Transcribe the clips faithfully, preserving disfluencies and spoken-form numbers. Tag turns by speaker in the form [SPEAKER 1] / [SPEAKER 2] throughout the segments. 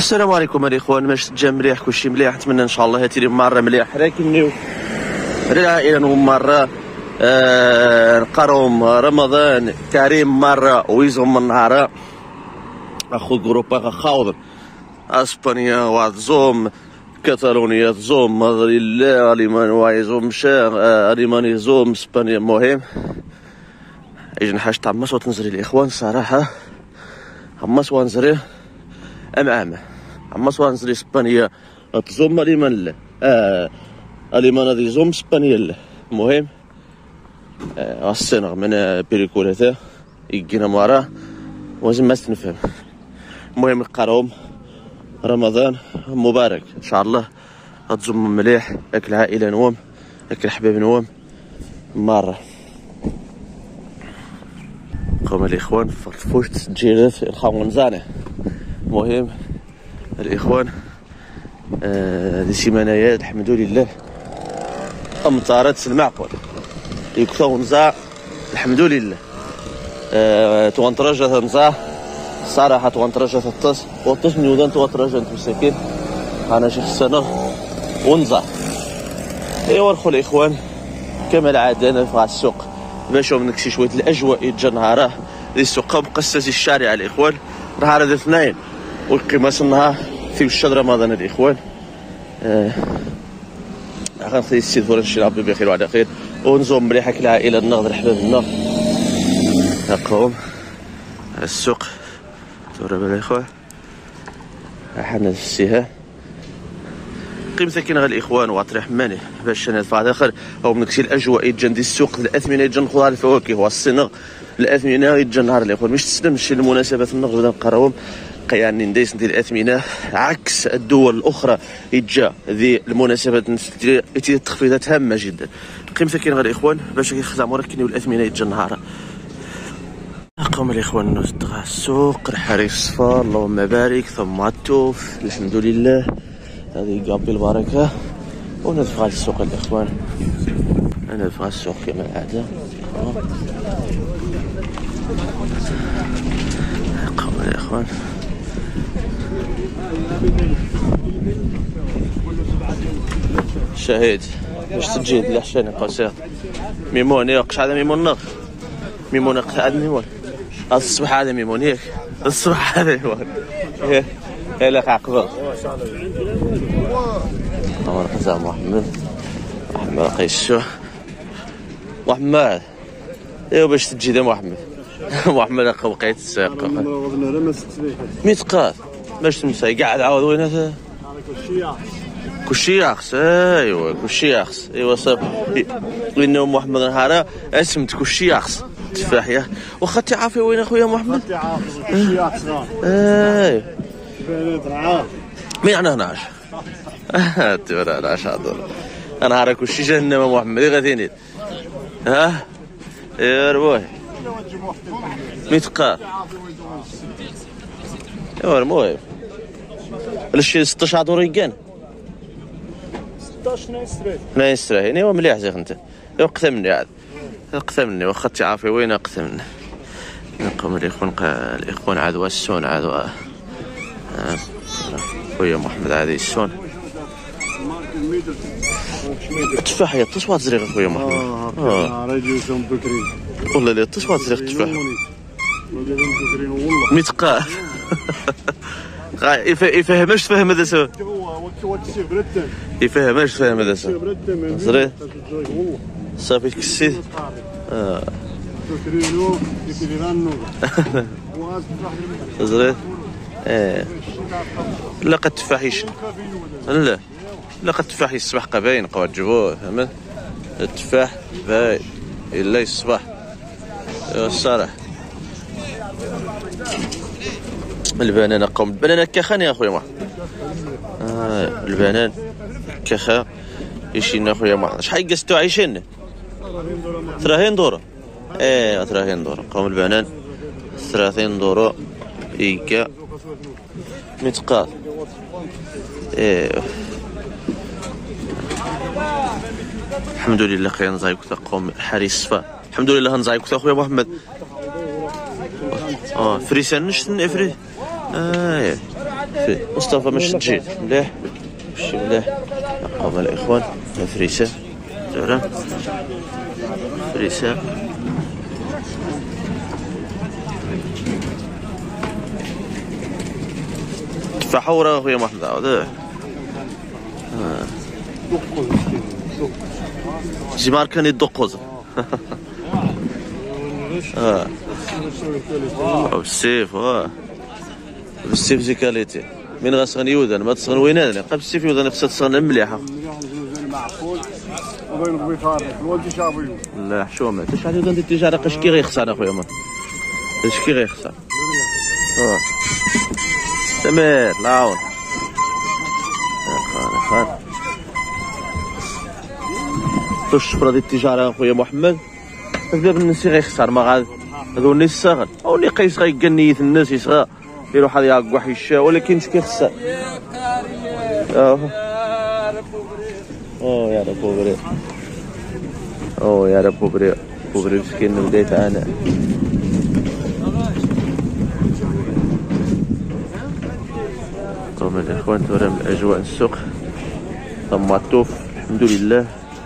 [SPEAKER 1] السلام عليكم الاخوان. ماش تجا مليح كلشي مليح، نتمنى ان شاء الله هاتي مره مليح راكنيو العائله مره آه نقراهم رمضان كريم مره ويزهم من نهار اخو جروبا خاوض اسبانيا وزوم كاتالونيا زوم مدري لا اليمان وايزوم شا اليماني زوم اسبانيا. مهم اجي حاجه تاع مس وتنزري الاخوان صراحه مس ونزري ام ام مس ونزري اسبانيا تزوم اليمان لا اه اليمان هذه زوم اسبانيا لا. المهم اه السنغ من بيريكولته يجينا مرة وزن ما تنفهم. المهم نقراهم رمضان مبارك ان شاء الله غتزوم مليح اكل عائله نوم اكل حباب نوم مره. قوم الاخوان فرفوش تسجيلات الخاون زانه. المهم الاخوان هذه آه سيمانيات الحمد لله امطارات المعقول يكثروا نزاع الحمد لله. أه توانترجة نزاع صراحة توانترجة الطس والطس من ودان توانترجة مساكين أنا شيخ السنة ونزاع. إيوا الخو الإخوان كما العادة أنا في السوق باش نكشي شوية الأجواء يتجا نهاراه ذي السوق مقسس الشارع الإخوان نهار الاثنين والقماش النهار في الشهر رمضان الإخوان. أه غنخلي السيد فورا نشي ربي بخير وعلى خير ونزوم مليح هاك العائله النغد الحباب النغد نلقاهم على السوق تورا بالاخوان حنا في السيها قيمتها كاين غير الاخوان واطريح ماني باش انا في اخر او نكشي الاجواء يتجا ندي السوق الاثمنه يتجا نخضر الفواكه والصنغ الاثمنه يتجا نهار الاخوان مش تسلم نمشي للمناسبات النغد بدا نقراهم يعني نديس ندير الاثمنه عكس الدول الاخرى يتجا ذي المناسبات يتي تخفيضات هامه جدا. قيمتها كاين غير الاخوان باش يخدموا راه كاين الاثمنه يتجا نهار. قوم الاخوان نوضع السوق الحريق الصفار اللهم بارك ثم التوف الحمد لله هذه قابل البركه وندفع السوق الاخوان ندفع السوق كما العاده. قوم الاخوان شهيد باش تجي الحشاني قصير ميمون يقش هذا ميمون نغ ميمون هذا ميمون الصبح هذا ميمون ياك الصبح هذا ميمون يا لك عقبه عمر حسام محمد محمد قيسو محمد ايوا باش تجي دا محمد محمد وقيت الساق ميتقاد باش تمسى قاعد عاود وين هذا كلشي ياخس. ايوا كلشي ياخس ايوا صافي لانه محمد نهار اسمت كلشي ياخس تفاح يا واخا تعافي وين اخويا محمد
[SPEAKER 2] كلشي ياخس
[SPEAKER 1] اي
[SPEAKER 2] بنات
[SPEAKER 1] مي انا هناش تورا انا شاطر انا هرا كلشي جهنم محمد غاديني ها يا ربوي ميتقا ايوا المهم الشي ستطاش عذور يكان
[SPEAKER 2] ستطاش نايستري
[SPEAKER 1] نايستري ايوا مليح زيك انت ايوا قتا مني عاد قتا مني واخا تعافي وين قتا مني. نقوم الاخوان الاخوان عاد والسون عاد خويا محمد عاد السون التفاح يا تصوات زريغ خويا محمد
[SPEAKER 2] اه راجل سون بكري
[SPEAKER 1] والله لا تصوات زريغ التفاح ميتقا يفهمش تفهم هذا سوا يفهمش تفهم هذا سوا زري صافي كسيت اه زري اه لا قد تفاحيش لا لا قد تفاح الصباح قباين قوات جبوه فهمت التفاح باين الا الصباح الصراحه. البنانه قوم البنانه كخان يا اخويا محمد آه البنان كخا يشينا اخويا محمد شحال قستو عايشين ثلاثين دورة ايه ثلاثين دورة قوم البنان ثلاثين دورة ايكا متقاط ايه الحمد لله خير نزايك تقوم حريص فا الحمد لله نزايك اخويا محمد اه فريسان نشتن افري اه فيه مصطفى مش تجيد مليح ماشي مليح. هما الاخوان فريسه زهره فريسه تفاحورة اخويا محمد عاود جمار كان يدقوز اه بالسيف اه بالسيف زي كاليتي من غاسغن يودن ما تسغن وينان قبل السيف يودن خصها تسغن مليحه. لا حشومه تشحال يودن التجاره قاش كي غيخسر اخويا ما اش كي غيخسر اه سمير لاون خان خان الشفره ديال التجاره اخويا محمد بدا بالنسي غيخسر ما غاد هذو الناس ساغن او اللي قيس غيقنيت الناس يسغى يروح هذا ياك واحد الشا ولكن اش كيخسر اه اوه يا رب بوبري اوه يا رب بوبري بوبري مسكين بديت انا طبعا الاخوان تورا من اجواء السوق طماطوف الحمد لله.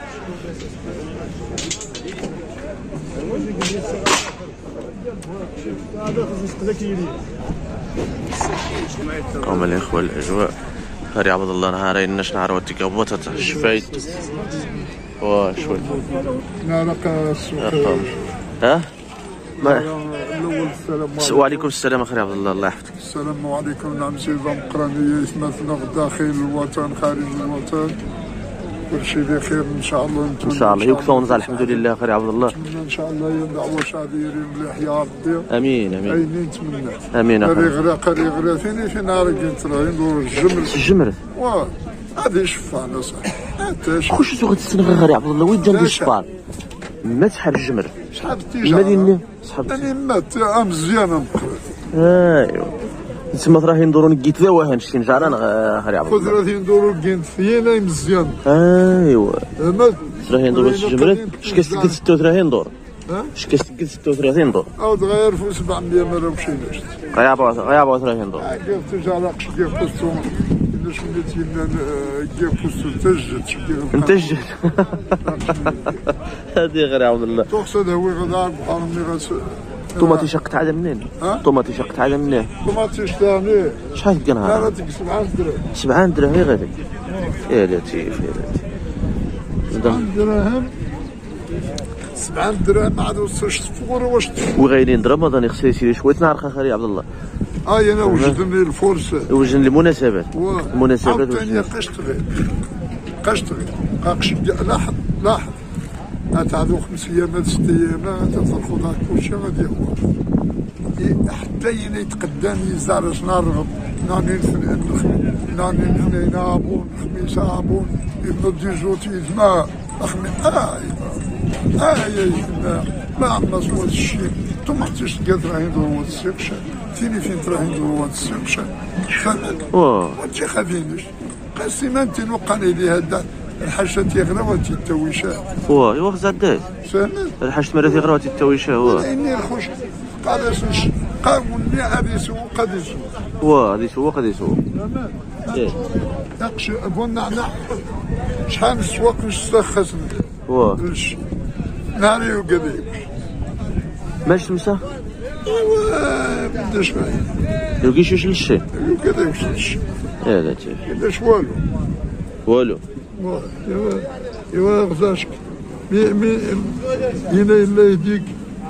[SPEAKER 1] هما الاخوان الاجواء خير عبد الله نهارين ناش نهار وتيكا بوطه شفايت وشوي
[SPEAKER 2] لا لك السوق
[SPEAKER 1] ها ما
[SPEAKER 2] الاول السلام
[SPEAKER 1] وعليكم السلام اخي عبد الله الله يحفظك.
[SPEAKER 2] السلام عليكم. نعم سيدي مقرانية اسمتنا داخل الوطن خارج الوطن كل شيء بخير ان شاء الله.
[SPEAKER 1] ان شاء الله يوكسون نزال الحمد لله خير عبد الله
[SPEAKER 2] ان شاء الله يدعوا شاديرين مليح يا ربي
[SPEAKER 1] امين امين
[SPEAKER 2] اين نتمنى
[SPEAKER 1] امين
[SPEAKER 2] قري غرا قري غرا ثاني في نهار كنت راه ندور الجمر
[SPEAKER 1] الجمر
[SPEAKER 2] واه هذه شفانا صح انت
[SPEAKER 1] خوش سوق تسنغ غير عبد الله وين جنب الشبار ما تسحب الجمر
[SPEAKER 2] شحال التجاره
[SPEAKER 1] المدينه صحاب
[SPEAKER 2] انا مات مزيانه مقرا
[SPEAKER 1] ايوا تسمى راهي ندورو نقيت ذا واه نشتي نجاران غير عبد الله
[SPEAKER 2] خذ راهي ندورو كاين ثيانا مزيان
[SPEAKER 1] ايوا
[SPEAKER 2] ما
[SPEAKER 1] راهي ندورو الجمرات اش كتسقد ستة وثلاثين دور
[SPEAKER 2] ها
[SPEAKER 1] اش كتسقد ستة وثلاثين دور
[SPEAKER 2] عاود غير فوق سبعمية ما مشيناش
[SPEAKER 1] غير غير أربعة وثلاثين دور
[SPEAKER 2] كيف التجاره قش كيف بوستو باش وليت ينا كيف بوستو تجد كيف
[SPEAKER 1] انتجت هذه غير عبد الله
[SPEAKER 2] تقصد هو غدا بحال ملي غاس
[SPEAKER 1] طوماطي شقت على منين طوماطي شقت على منين
[SPEAKER 2] طوماطي ثاني
[SPEAKER 1] شحال ديال
[SPEAKER 2] لا
[SPEAKER 1] نهار
[SPEAKER 2] تك سبعة درهم
[SPEAKER 1] سبعة دراهم غير غادي يا لطيف يا لطيف
[SPEAKER 2] سبعة دراهم سبعة دراهم ما عاد وصلش تفور واش
[SPEAKER 1] وغايلين رمضان يخسر يسير شويه نهار خير عبد الله
[SPEAKER 2] اه انا وجدني الفرصه
[SPEAKER 1] وجن المناسبات المناسبات
[SPEAKER 2] ثاني قشطغي قشطغي قاقش لاحظ لاحظ تعدو خمس ايام ست ايام تفرقوا ذاك كلشي غادي هو حتى يتقدم يزارش نرغب ناني ناني الاثنين ابون الخميس ابون يبنوا ديجوتي ما اخمي اه اه يا ما عمرنا سوى الشيء ثم تشتقد راهي ندور السيقشة ثاني فين راهي ندور السيقشة فهمت وانت خافينش قاسي ما انت نوقعني لي هذا الحاجة تيغرا وانت التويشة
[SPEAKER 1] واه يوخ زادات
[SPEAKER 2] فهمت
[SPEAKER 1] الحاجة مرة تيغرا وانت التويشة واه
[SPEAKER 2] اني الخوش قادش نش قاولني غادي يسوق غادي يسوق
[SPEAKER 1] واه غادي يسوق غادي يسوق
[SPEAKER 2] ايه نقش بون نعناع شحال نسوق نستخسن
[SPEAKER 1] واه
[SPEAKER 2] ناري وقديم
[SPEAKER 1] ماش تمسح
[SPEAKER 2] ايوا بداش معايا
[SPEAKER 1] لو كيشوش للشي
[SPEAKER 2] وقديم شي
[SPEAKER 1] يا لطيف
[SPEAKER 2] بداش والو
[SPEAKER 1] والو
[SPEAKER 2] ايوا ايوا غزاشك مي مي هنا الا يديك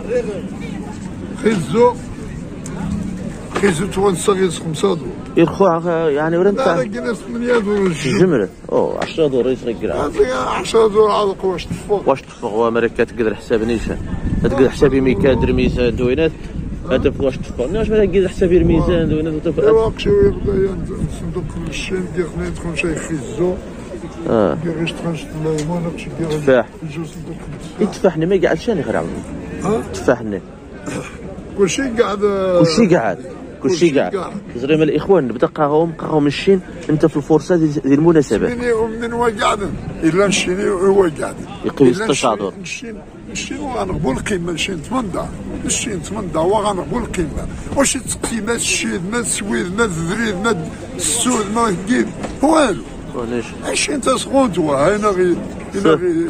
[SPEAKER 2] خيزو خيزو توانسا غير خمسة دور
[SPEAKER 1] يرخوع يعني ورا نتاع
[SPEAKER 2] لا كاين ثمانية دور
[SPEAKER 1] الجمرة او عشرة دور يترقل
[SPEAKER 2] عشرة دور على واش تفوق
[SPEAKER 1] واش تفوق وامريكا تقدر حساب نيشان تقدر حسابي ميكادر ميزان دوينات هذا واش تفوق واش ما تقدر حسابي الميزان دوينات وتفوق
[SPEAKER 2] ايوا شويه بدا صندوق الشين ديال خلينا تكون شي خيزو
[SPEAKER 1] اه
[SPEAKER 2] كيفاش تخرج الليمون نقش ديال
[SPEAKER 1] تفاح
[SPEAKER 2] جوج صندوق
[SPEAKER 1] التفاح ما قاعد شاني غير عمري
[SPEAKER 2] ها
[SPEAKER 1] تفاح ني
[SPEAKER 2] كلشي قاعد
[SPEAKER 1] كلشي قاعد كلشي كاع زريمه الاخوان بدقاهم بقاهم الشين انت في الفرصه ديال المناسبات
[SPEAKER 2] من من وقعدن الا نشيني هو قاعد
[SPEAKER 1] يقيم ستة شهور
[SPEAKER 2] نشين نشين وغنقبل القيمه نشين ثمانية دار نشين ثمانية دار وغنقبل القيمه واش تقيمه ما الشيد ما السويد ما الذريد ما السود ما الكيد والو
[SPEAKER 1] علاش
[SPEAKER 2] عشرين انت سكونت هنا غير هنا غير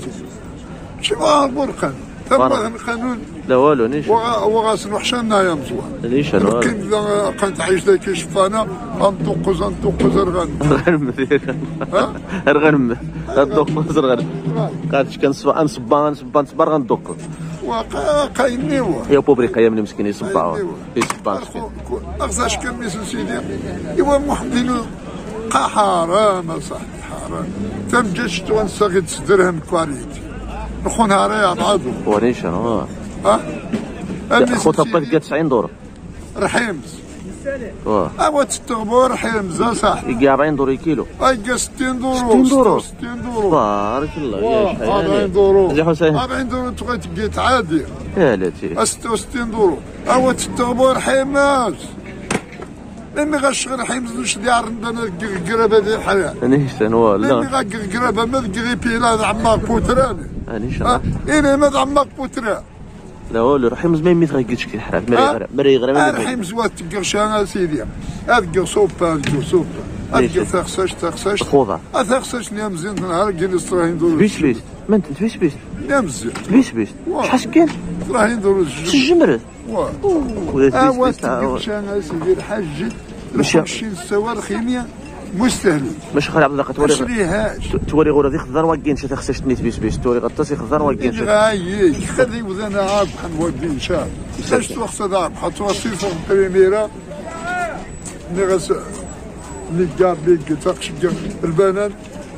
[SPEAKER 2] شي غنقبل القانون ثم القانون
[SPEAKER 1] لا والو نيش
[SPEAKER 2] وغاسن حشانا يا مزوان
[SPEAKER 1] ليش انا
[SPEAKER 2] كيما كنت عايش ذاك شفانا غنطقز غنطقز رغنم
[SPEAKER 1] غنم ها رغنم غنطقز رغنم قالت كنصبا نصبا نصبا نصبر غندق
[SPEAKER 2] وقايمنيوا
[SPEAKER 1] يا بوبريكا يا من مسكين يصبعوا يصبع
[SPEAKER 2] اغزاش كميس سيدي ايوا محمدين قا حرام صاحبي حرام تم جيش توانسه غير درهم كواليتي نخونها راه بعضو
[SPEAKER 1] وريش انا
[SPEAKER 2] ها
[SPEAKER 1] خوتا بقات تسعين دور
[SPEAKER 2] رحيمز
[SPEAKER 1] واه
[SPEAKER 2] اوا تستغبر رحيمز صاحبي
[SPEAKER 1] يجي أربعين دور الكيلو
[SPEAKER 2] ايا ستين دور
[SPEAKER 1] ستين دور
[SPEAKER 2] ستين دور
[SPEAKER 1] بارك الله يا شحال
[SPEAKER 2] أربعين دور
[SPEAKER 1] زي حسين
[SPEAKER 2] أربعين دور تبغي تلقيت عادي
[SPEAKER 1] يا لاتي
[SPEAKER 2] ستة وستين دور اوا تستغبر رحيمز ملي غاشغل حيمز واش ديال عندنا القرابه ديال الحياه
[SPEAKER 1] انيش انا والله
[SPEAKER 2] ملي غا ما تقري بيلا عماك بوتراني
[SPEAKER 1] انيش انا
[SPEAKER 2] انا ما عماك بوترا
[SPEAKER 1] لا والو رحيمز ما يميت غيقلش كي الحرام مري غير مري غير ما
[SPEAKER 2] رحيمز وات تقرش انا سيدي هاد صوبا هاد صوبا هاد تخصش تخصش
[SPEAKER 1] خوضه
[SPEAKER 2] تخصش نيا مزيان نهار جلس راه ندور
[SPEAKER 1] بيش بيش ما انت بيش بيش
[SPEAKER 2] نيا مزيان
[SPEAKER 1] بيش بيش شحال كاين
[SPEAKER 2] راه ندور
[SPEAKER 1] الجمرة
[SPEAKER 2] واه
[SPEAKER 1] واه
[SPEAKER 2] وات تقرش انا سيدي الحاج ماشي السوار خيميا مستهلك
[SPEAKER 1] ماشي خالي عبد الله توري
[SPEAKER 2] تشريهاش
[SPEAKER 1] توري غير هذيك خضر واكين شي خصك تنيت بيس بيس توري غطاسي خضر واكين شي
[SPEAKER 2] هاي خذي وذانا عاب حنودي شاب باش توخص هذا عاب حطوا صيفون بريميرا ملي غاس ملي كاع بيك تاقش البنان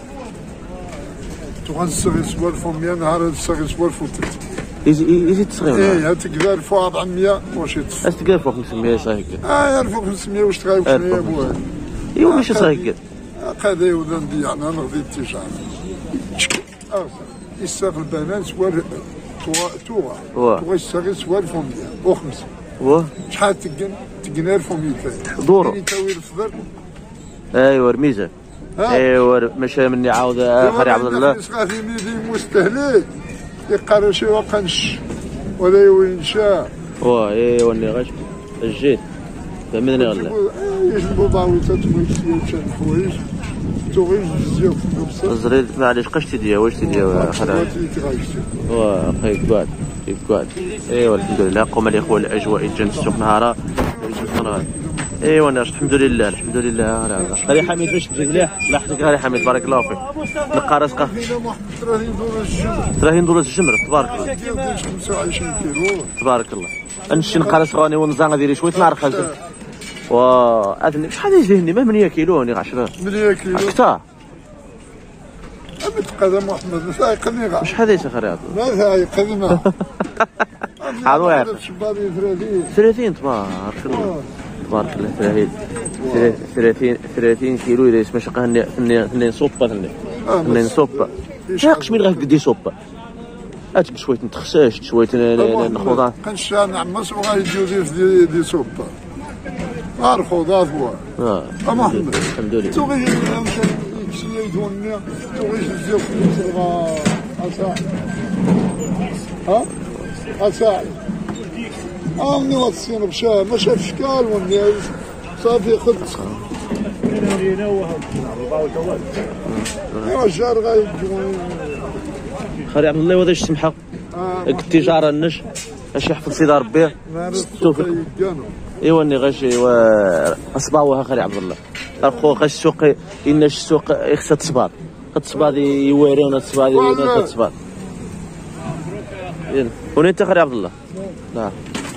[SPEAKER 2] تغنصغي سوال فمية نهار الصغي سوال فوتت
[SPEAKER 1] يجي يجي تصغير
[SPEAKER 2] ايه تقدر فوق أربعمية واش تصغير
[SPEAKER 1] اش تقدر فوق خمسمية صايك
[SPEAKER 2] اه فوق خمسمية واش تغايب شنو بوها
[SPEAKER 1] ايوا ماشي صايك
[SPEAKER 2] هذا وذا ندي انا نغدي التجاره اه يساق البنان سوال توا توا توا يساق سوال فمية وخمسة
[SPEAKER 1] واه
[SPEAKER 2] شحال تقن تقنار فميتين
[SPEAKER 1] دورو
[SPEAKER 2] يتاوي الفضل
[SPEAKER 1] ايوا رميزه ايوا مشى مني عاود خالي عبد الله
[SPEAKER 2] غادي ميدي مستهلك يقرا شي وقنش ولا ينشا
[SPEAKER 1] واه ايوا ني غاش الجيت فهمني غلا
[SPEAKER 2] يجبو باويتات ويشي الحوايج توغيش بزاف في
[SPEAKER 1] الزريد معليش قشتي ديا واش تديا خلاص واه قيد قعد قيد قعد ايوا الحمد لله قوم الاخوان الاجواء الجنة السوق نهارا ايوا ناس الحمد لله الحمد لله خلي حميد باش تجي مليح لاحظك غالي حميد بارك الله فيك نلقى راسك ثلاثين دولار الجمر تبارك الله
[SPEAKER 2] خمسة وعشرين كيلو
[SPEAKER 1] تبارك الله نمشي نلقى راسك راني ونزان غادي شويه نعرف خالد واه اذن شحال يجيني ما ثمانية كيلو راني عشرة
[SPEAKER 2] ثمانية كيلو
[SPEAKER 1] اكثر
[SPEAKER 2] قدم محمد ما ثايقني غا
[SPEAKER 1] شحال هذا خريط
[SPEAKER 2] ما ثايقني ما
[SPEAKER 1] عاد واحد
[SPEAKER 2] ثلاثين
[SPEAKER 1] ثلاثين تبارك الله تبارك الله ثلاثين ثلاثين ثلاثين كيلو اذا اسمها شقه اثنين صوبه اثنين اثنين صوبه شاقش من غير قدي صوبه اتك شويه نتخساش شويه نخوضات
[SPEAKER 2] كنشا نعمس وغايجيو دي دي صوبه الخوضات هو
[SPEAKER 1] اه
[SPEAKER 2] محمد
[SPEAKER 1] الحمد لله
[SPEAKER 2] توغي شي يدوني توغي بزاف نصرا اسا ها اسا امني وصينا بشا ما شاف شكال وني صافي خد ايوا الجار غايجون
[SPEAKER 1] خالي عبد الله وهذا السمحه التجاره النش اش يحفظ سيدي ربي توفيق ايوا ني غاش ايوا اصبعوها خالي عبد الله اخو غاش السوق ان السوق يخصها تصباط التصباط يواريونا التصباط يواريونا التصباط وين انت خالي عبد الله لا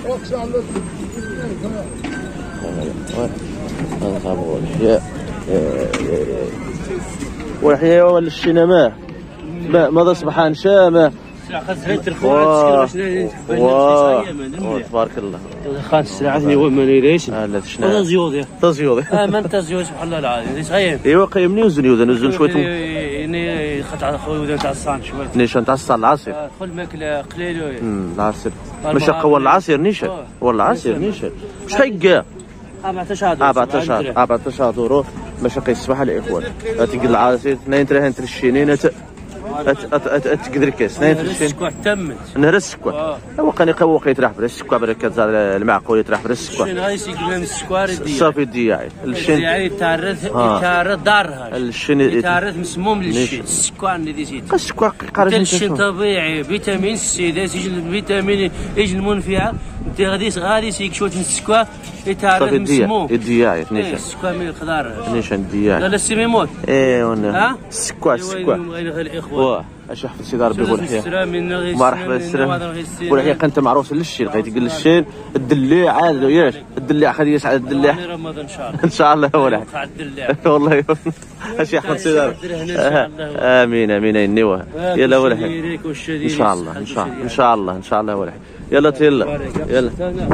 [SPEAKER 1] والحياة ولا الشينا ما ما ماذا سبحان شامه
[SPEAKER 3] خاص التلفون
[SPEAKER 1] واه تبارك الله
[SPEAKER 3] خاص ساعتني هو ما نيريش
[SPEAKER 1] لا شنو
[SPEAKER 3] تزيودي
[SPEAKER 1] تزيودي
[SPEAKER 3] اه ما انت زيود سبحان الله العظيم صغير
[SPEAKER 1] ايوا قيمني وزن يوزن وزن شويه
[SPEAKER 3] ني خط خويا تاع الصان شويه
[SPEAKER 1] نيشان تاع الصان العصير
[SPEAKER 3] خذ ماكله قليل
[SPEAKER 1] امم العصير ماشي قوى العصير نيشان هو العصير نيشان شحال كاع
[SPEAKER 3] أربعتاشر
[SPEAKER 1] أربعتاشر أربعتاشر دورو باش كيصبح الاخوان. تقول العاصي اثنين تراه ترشينين تقدر كاس اثنين ترشين
[SPEAKER 3] السكوع تمت
[SPEAKER 1] نهر السكوع هو كان يقوى يطرح برا السكوع برا كتزاد المعقول يطرح برا السكوع
[SPEAKER 3] شنو غايسي قبل السكوار ديالي
[SPEAKER 1] صافي دياعي الشين
[SPEAKER 3] ديالي يتعرض يتعرض دارها
[SPEAKER 1] الشين
[SPEAKER 3] يتعرض مسموم للشين السكوع اللي ديزيت
[SPEAKER 1] السكوع قارب
[SPEAKER 3] الشين طبيعي فيتامين سي داز يجي الفيتامين يجي المنفعه انت غادي غادي سيك شويه السكوع يتعرض مسموم
[SPEAKER 1] الدياعي نيشان
[SPEAKER 3] السكوع من الخضار
[SPEAKER 1] نيشان الدياعي
[SPEAKER 3] لا لا السي ميموت
[SPEAKER 1] ايه وانا السكوع السكوع
[SPEAKER 3] الاخوان
[SPEAKER 1] اش يحفظ سيدي ربي يقول الحياه مرحبا السلام قول الحياه انت معروف للشين غادي تقول الشين الدليع عاد ياش الدليع خلي يسعد الدليع
[SPEAKER 3] رمضان ان شاء الله
[SPEAKER 1] ان شاء الله ولا والله اش يحفظ سيدي امين امين النوى يلا ولا ان شاء الله ان شاء الله ان شاء الله ان شاء الله ولا يلا يلا يلا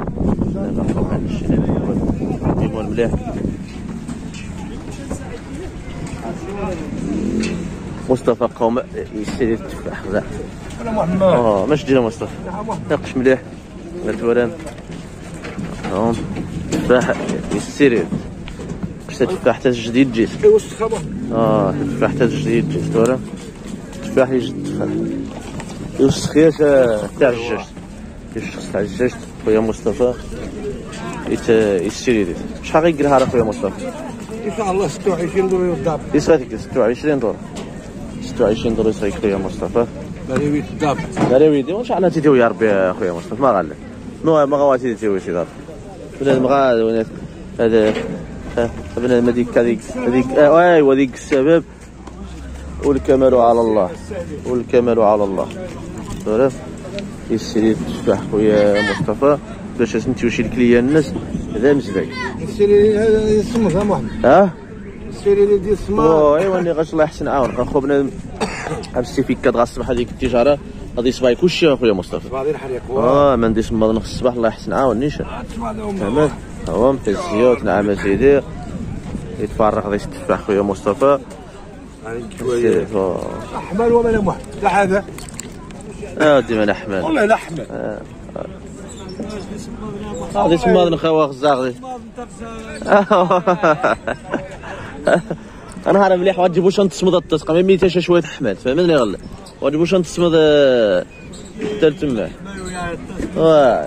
[SPEAKER 1] جيبوا المليح مصطفى قوم يشري التفاح زعما
[SPEAKER 2] ولا محمد
[SPEAKER 1] اه ماش دير مصطفى ناقش مليح التوران هاهم تفاح يشري شتا تفاح حتى جديد جيت
[SPEAKER 2] ايوا السخابه
[SPEAKER 1] اه تفاح حتى جديد جيت توران تفاح يجد تفاح يوسخ ياش تاع الجاج يوسخ تاع الجاج خويا مصطفى يشري ديت شحال غيقرها راه خويا مصطفى
[SPEAKER 2] ان شاء الله ستة وعشرين دور يضرب
[SPEAKER 1] يسعدك ستة وعشرين دور ستة وعشرين دور يسعدك خويا مصطفى
[SPEAKER 2] بريوي الضرب
[SPEAKER 1] بريوي وان شاء الله تيديو يا ربي خويا مصطفى ما غالك ما ما غواتي تيديو شي دار بنادم غا هذا بنادم هذيك هذيك هذيك ايوا هذيك السبب والكمال على الله والكمال على الله تعرف يسري التفاح خويا مصطفى باش نتيو شي الكليان الناس هذا مزباي
[SPEAKER 2] السيري هذا يسمى يا محمد
[SPEAKER 1] اه
[SPEAKER 2] السيري ديال السما
[SPEAKER 1] ايوا اني غاش الله يحسن عاون اخو بنادم السيفيكات غا الصباح هذيك التجاره غادي يصباي كلشي اخويا مصطفى
[SPEAKER 2] غادي الحريق
[SPEAKER 1] اه ما نديش نوض نخ الصباح الله يحسن عاون نيشان تمام هو في الزيوت نعم سيدي يتفرغ غادي التفاح خويا مصطفى
[SPEAKER 2] احمر وما لا محمد لا هذا
[SPEAKER 1] اه ديما الاحمال
[SPEAKER 2] والله لا احمر
[SPEAKER 1] غادي تما نخوا غزا غادي انا هذا مليح وتجيبوا شنط تصمد التصقه ما ميتاش شويه حماد فهمتني غلا وتجيبوا شنط تصمد حتى تما واه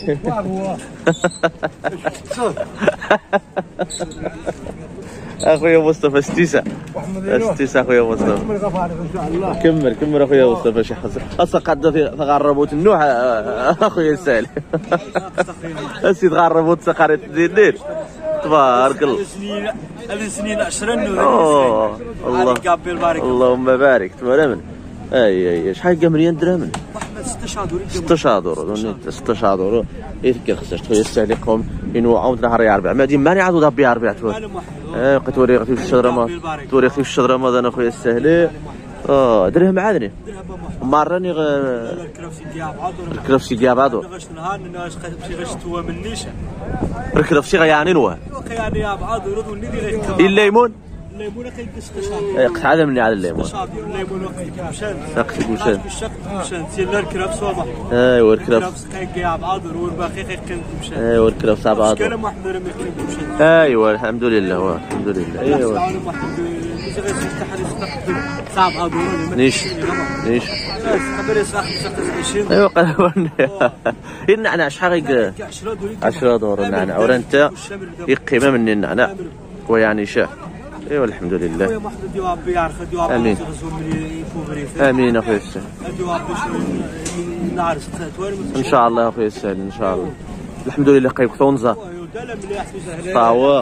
[SPEAKER 1] اخويا مصطفى ستيسا ستيسا اخويا مصطفى كمل كمل اخويا مصطفى شي حاجه اصلا قد تغربوا النوع اخويا سالي اسي تغربوا تسقريت دير تبارك الله
[SPEAKER 3] هذه سنين عشرين
[SPEAKER 1] اوه الله اللهم بارك تبارك اي اي شحال كاع مليون درهم ستة عشر دورو ستة عشر دورو يفكر خصك خويا السالي قوم ينوعوا نهار أربعة ما ديما ماني عاد ضبي أربعة اه بقيت توري في الشهر رمضان توري في الشهر رمضان اخويا السهلي اه درهم عادني مراني غ الكرفسي كاع بعضو الكرفسي غيعني نواه الليمون
[SPEAKER 3] الليمون كيكسر
[SPEAKER 1] يقطع هذا مني على الليمون
[SPEAKER 3] الليمون كيمشان
[SPEAKER 1] ساقسي كوشان
[SPEAKER 3] مشان سير الكراب صباح
[SPEAKER 1] ايوا الكراب
[SPEAKER 3] كيكيع بعض والباقي كيكن مشان
[SPEAKER 1] ايوا الكراب صعب بعض
[SPEAKER 3] كلام واحد ما كيمشان
[SPEAKER 1] ايوا الحمد لله الحمد لله ايوا
[SPEAKER 3] صعب هذا
[SPEAKER 1] نيش نيش ايوا قالوا النعناع شحال عشرة دور النعناع ورا انت يقيمه من النعناع ويعني شاه ايوا الحمد لله امين امين اخويا السهل ان شاء الله اخويا السهل ان شاء الله الحمد لله قيب ثونزا طاوة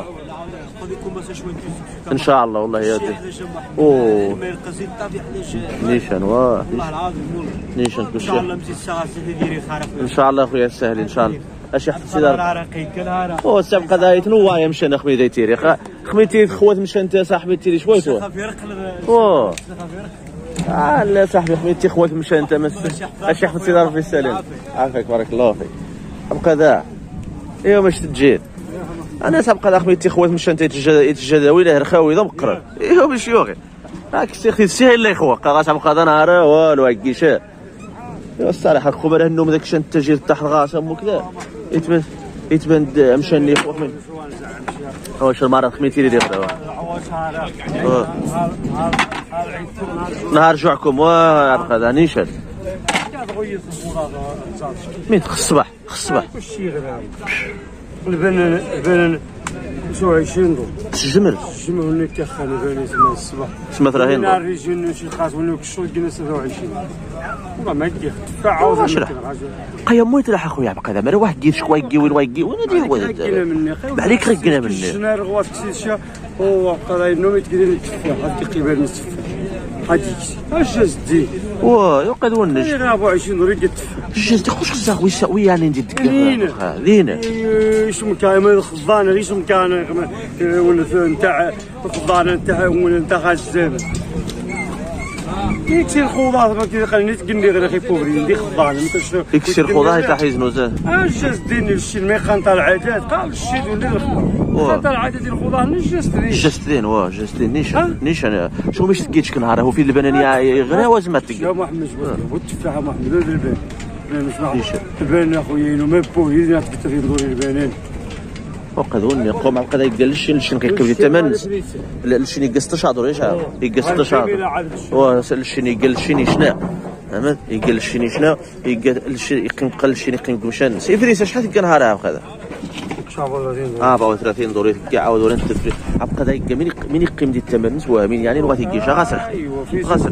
[SPEAKER 1] ان شاء الله والله يا ودي اوه نيشان واه نيشان كل شيء ان شاء الله اخويا السهل ان شاء الله اش يحط سيدار او سابقه دايت نوا يا مشان خمي داي تيري خميتي خوات مشان انت صاحبي تيري شويتو او اه لا صاحبي خميتي خوات مشان انت اش يحط سيدار في السلام عافاك بارك الله فيك ابقى ذا ايوا باش تجي انا سابقه دا خميتي خوات مشان انت يتجداوي له رخاوي ذا مقرب ايوا باش يوغي راك سيختي السهل اللي يخوق غاش ابقى ذا نهار والو هكيشا الصراحه خبر النوم داك الشان التجهيز تحت الغاصه وكذا يتمس يتبان مشاني خوف من واش المرض خميتي لي دابا نهار جوعكم وهذا نيشان مين خص الصباح خص الصباح
[SPEAKER 4] البنان البنان شو عشرين دور
[SPEAKER 1] الجمل
[SPEAKER 4] الجمل اللي كيخاني بني سما الصباح
[SPEAKER 1] سما ثلاثين دور
[SPEAKER 4] ريجين شي خاص ولا كشو ديال ستة وعشرين والله ما كيخ تفاعل
[SPEAKER 1] قيا مويت راح اخويا بقى هذا مرة واحد كيف شكون يجي وين يجي وين ندير عليك غير مني
[SPEAKER 4] شنو رغوات كسيشا هو بقى انه يتقدر يتفاح هاد كيبان يتفاح هاديك اش جدي
[SPEAKER 1] واه يقعد ونج
[SPEAKER 4] انا أربعة وعشرين دور يتفاح
[SPEAKER 1] جدي خوش خصك وي يعني ندير ديك لينا
[SPEAKER 4] ايش مكان الخضانه ايش مكان ولا نتاع الخضانه نتاع ولا نتاع خاص يكسر الخضار ما كيقال نتقني غير اخي بوبري ندي خضار
[SPEAKER 1] يكسر الخضار حتى حيزنو زاد
[SPEAKER 4] اش جديني الشي الميخان تاع العادات قال الشي ولا الخضار تاع العادات ديال الخضار نجستني
[SPEAKER 1] جستين واه جستين نيشان نيشان شنو باش تكيتش نهار هو في البنانيه غير واش ما تلقى
[SPEAKER 4] يا محمد والتفاحه محمد هذا البان البان اخويا ما بوهي تكثر يدور البنان
[SPEAKER 1] وقدوني قوم عقد يقال للشين الشين كيركب لي الثمن الشين يقال ستة عشر ايش يقال ستة عشر و الشين يقال الشين شنا فهمت يقال الشين شنا يقال الشين يقيم قل الشين يقيم كمشان سي فريسه شحال كان نهارها هذا أربعة وثلاثين دور يعاود ولا تفري عقد يقال مين مين يقيم دي الثمن سوا مين يعني لغه يجي غاسر غاسر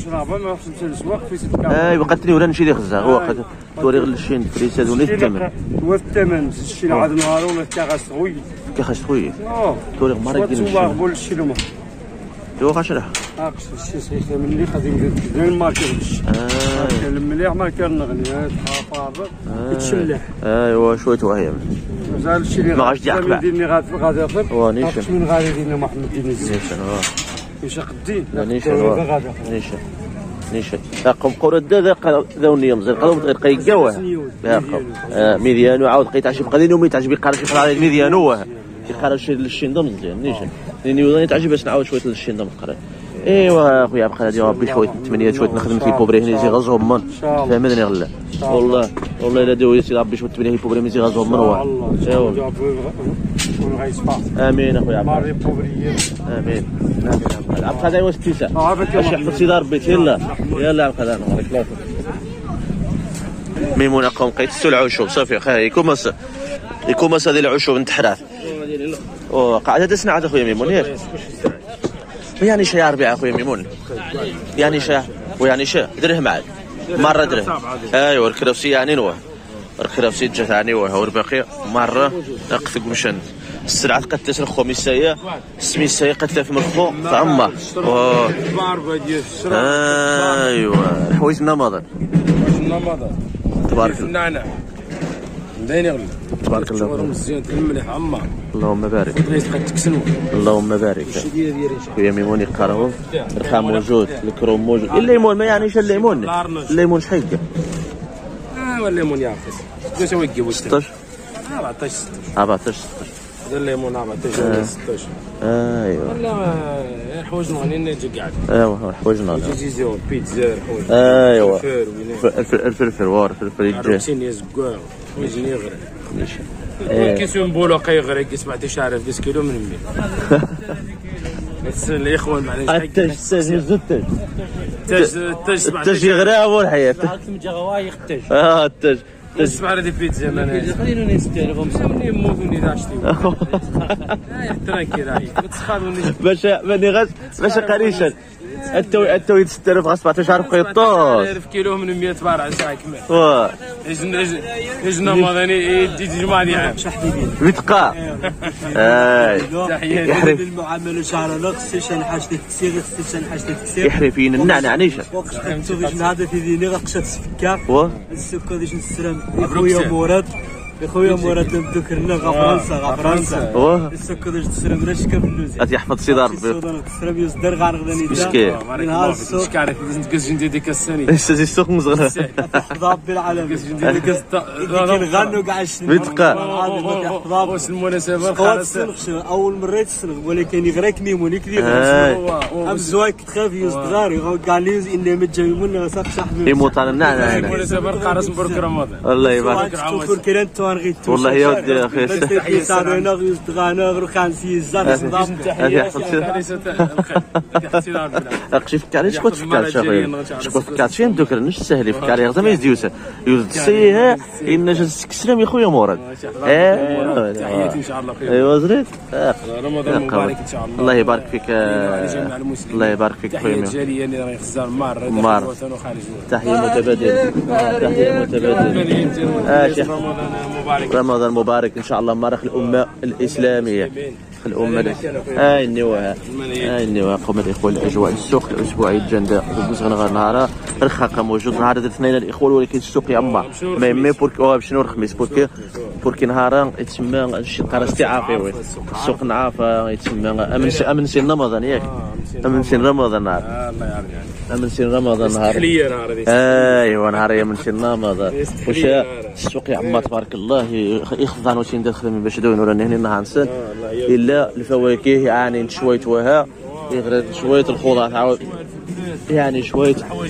[SPEAKER 1] ايوا قتلني ولا نمشي لي خزا هو قد دوري غير الشين فريسه دون الثمن
[SPEAKER 4] هو الثمن الشين عاد نهار ولا تاع خوي
[SPEAKER 1] كيخاش خويا دوري مره يجي
[SPEAKER 4] والله بول الشين ما
[SPEAKER 1] تو غاشرح
[SPEAKER 4] اقص الشي صحيح ملي غادي ندير الماركير اه المليح ما كان نغني حافظ يتشلح
[SPEAKER 1] ايوا شويه وهي
[SPEAKER 4] مازال الشي اللي
[SPEAKER 1] ما غاش يعقبع
[SPEAKER 4] ديرني غادي غادي ياخذ
[SPEAKER 1] ونيشان
[SPEAKER 4] من غادي دينا محمد دينا
[SPEAKER 1] نيشان واه
[SPEAKER 4] واش قدي
[SPEAKER 1] نيشان نيشان نيشان قوم قول الدا ذاوني يوم زين قالوا غير قيقاوه ميديان وعاود قيت عشي بقى لينو ميت عجبي قال شي قرا ميديان هو يقرا شي للشين دم مزيان نيشان لاني وضاني تعجب باش نعاود شويه للشين دم قرا ايوا خويا بقى هادي ربي شويه ثمانية شويه نخدم في بوبري هنا زي غازهم من فهمتني غلا والله والله الا داوي سي ربي شويه ثمانية بوبري زي غازهم من واه ايوا امين اخويا ماري بوبري امين امين عبد هذا واش تيسا باش يحفظ سيدي ربي يلا يلا عبد هذا بارك الله فيك ميمونه قوم قيت العشب صافي خا يكوماس يكوماس هذه العشب نت حراث او قاعده تسنع عاد اخويا ميمون ياك يعني شي ربيع اخويا ميمون يعني شا ويعني شا درهم عاد مره درهم ايوا الكرفسي يعني نواه الكرفسي جات يعني واه والباقي مره نقثق مشان السرعه قد تسرخ خميسيه سميسيه قد تلف من الخو فعمه ايوا حوايج نمضان
[SPEAKER 4] نمضان
[SPEAKER 1] تبارك الله
[SPEAKER 4] النعناع مديني غلا
[SPEAKER 1] تبارك الله
[SPEAKER 4] مزيان المليح عمار
[SPEAKER 1] اللهم بارك
[SPEAKER 4] قد تكسنوا
[SPEAKER 1] اللهم بارك خويا ميمون يقراهم الرخام موجود الكروم موجود الليمون ما يعنيش الليمون الليمون شحال
[SPEAKER 4] اه والليمون يعرف واش هو يجيبو
[SPEAKER 1] ستطاش
[SPEAKER 4] أربعطاش ستطاش
[SPEAKER 1] أربعطاش ستطاش
[SPEAKER 4] هذا الليمون أربعطاش ولا ستطاش
[SPEAKER 1] ايوا
[SPEAKER 4] ولا حوايج نغني نجي قاعد
[SPEAKER 1] ايوا حوايج نغني
[SPEAKER 4] زيزو بيتزا حوايج
[SPEAKER 1] ايوا الفلفل وار الفلفل يجي
[SPEAKER 4] عرفتيني زكار ويجيني غير كيسون بولو قيغري كيس بعد تعرف كيس كيلو من مية بس الاخوان معليش
[SPEAKER 1] التاج التاج التاج
[SPEAKER 4] التاج التاج
[SPEAKER 1] التاج غير هو الحياه اه التاج
[SPEAKER 4] اسمع هذه بيتزا انا خلينا نستلفهم صوني موتوني داشتي ترانكي راهي تسخروني
[SPEAKER 1] باش ماني غاش باش قريشا التوي التوي ستة آلاف غاس سبعطاش عارف قيطاس
[SPEAKER 4] ألف كيلو من مية بارع ساعه كمل
[SPEAKER 1] واه
[SPEAKER 4] اجن اجن مدني يدي جمعاني عام
[SPEAKER 1] بتقى اي
[SPEAKER 4] يحرف المعامله شهر نقص شان حاجتك تصير شان حاجتك تصير
[SPEAKER 1] يحرفين النعناع نيشه
[SPEAKER 4] وقت باش هذا في ديني غقشت السكر
[SPEAKER 1] و
[SPEAKER 4] السكر ديش نسلم خويا مراد خويا مراد ذكرنا غا فرنسا غا فرنسا
[SPEAKER 1] واه
[SPEAKER 4] السكر ديش تسلم ولا شكا في اللوزي
[SPEAKER 1] غادي يحفظ سيدي ربي
[SPEAKER 4] تسلم يصدر غا غداني
[SPEAKER 1] مسكين
[SPEAKER 4] نهار السوق كارف كاس جندي ديك السنه
[SPEAKER 1] هذه السوق مزغره
[SPEAKER 4] ربي العالم كاس جندي ديك كنغنوا كاع الشنو
[SPEAKER 1] بتقى
[SPEAKER 4] واش المناسبه خلاص اول مره تسلم ولكن يغريك ميمون يكذب ام زواك تخاف يصدغار كاع لي اني متجمعون صافي صاحبي
[SPEAKER 1] يموت على النعناع
[SPEAKER 4] المناسبه قارص برك رمضان
[SPEAKER 1] الله يبارك
[SPEAKER 4] شوف كيران توان غير
[SPEAKER 1] والله يا ودي اخي
[SPEAKER 4] تحيه صارنا غير تغانا غير كان سيزا
[SPEAKER 1] هذه اخشي فكر شكون تفكر شاغي شكون فكرت فين دوك نش سهل فكر غير ما يزيوس يوز سيها ان جات كسلام يا خويا مراد
[SPEAKER 4] ايوا تحياتي ان شاء الله خير
[SPEAKER 1] ايوا زريت
[SPEAKER 4] رمضان مبارك ان شاء الله
[SPEAKER 1] الله يبارك فيك الله يبارك فيك
[SPEAKER 4] خويا الجاليه اللي راهي خزار مار
[SPEAKER 1] مار
[SPEAKER 4] الوطن وخارج
[SPEAKER 1] تحيه متبادله تحيه متبادله اه شيخ
[SPEAKER 4] رمضان مبارك
[SPEAKER 1] رمضان مبارك ان شاء الله مارخ الامه الاسلاميه الامه هاي النواه هاي النواه قوم الاخوه الاجواء السوق الاسبوعي الجنده دوز غير نهار الرخاقه موجود نهار الاثنين الاخوه ولكن السوق يعمر ما يمي بوركي شنو الخميس بوركي بوركي نهار يتسمى شي قرا استعافي السوق نعافه يتسمى امن امن سن رمضان ياك امن سن رمضان نهار
[SPEAKER 4] الله يعافيك
[SPEAKER 1] امن سن رمضان نهار
[SPEAKER 4] تحليه نهار هذيك
[SPEAKER 1] ايوا نهار يا من سن رمضان واش السوق يعمر تبارك الله يخضعوا شي ندخل من باش دون ولا هنا نهار نسان الا الفواكه يعني شويه وها يغرد شويه الخضار تعاود يعني شويه
[SPEAKER 4] حوايج